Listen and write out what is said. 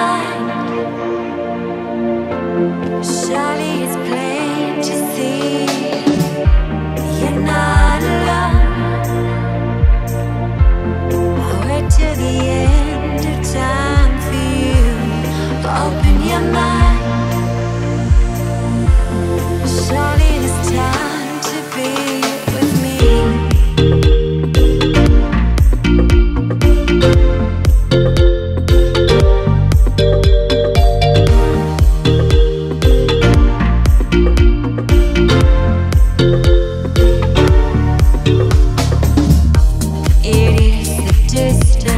mind. Surely it's plain to see you're not alone. I'll wait till the end of time for you. Open your mind. Surely it's time to be with me. It is the distance